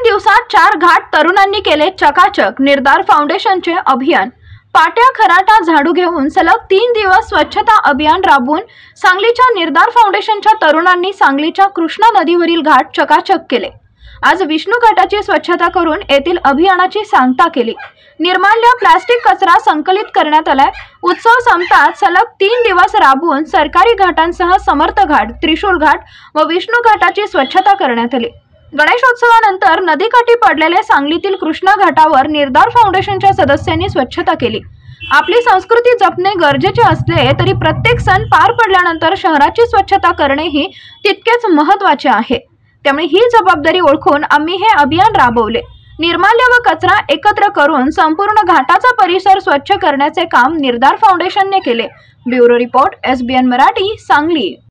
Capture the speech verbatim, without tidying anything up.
दिवसात चार घाट तरुणांनी केले चकाचक। निर्धार फाउंडेशनचे अभियान। पाट्या खराटा झाडू घेऊन सलग तीन दिवस स्वच्छता अभियान राबवून सांगलीच्या निर्धार फाउंडेशनच्या तरुणांनी सांगलीच्या कृष्णा नदीवरील घाट चकाचक केले। आज विष्णू घाटाची स्वच्छता करून येथील अभियानाची सांगता केली। निर्माल्य प्लास्टिक कचरा संकलित करण्यात आलाय। उत्सव संपताच सलग तीन दिवस राबवून सरकारी घाटांसह समर्थ घाट, त्रिशूल घाट व विष्णू घाटाची स्वच्छता करण्यात आली। गणेशोत्सवानंतर नदीकाठी पडलेले सांगलीतील कृष्णा घाटावर निर्धार फाउंडेशनच्या सदस्यांनी स्वच्छता केली। आपली संस्कृती जपणे गरजेचे असले तरी प्रत्येक सण पार पडल्यानंतर शहराची स्वच्छता करणेही तितकेच महत्त्वाचे आहे। त्यामुळे ही जबाबदारी ओळखून आम्ही हे अभियान राबवले। निर्माल्य व कचरा एकत्र करून संपूर्ण घाटाचा परिसर स्वच्छ करण्याचे काम निर्धार फाउंडेशनने केले। Bureau report, S B N Marathi, Sangli.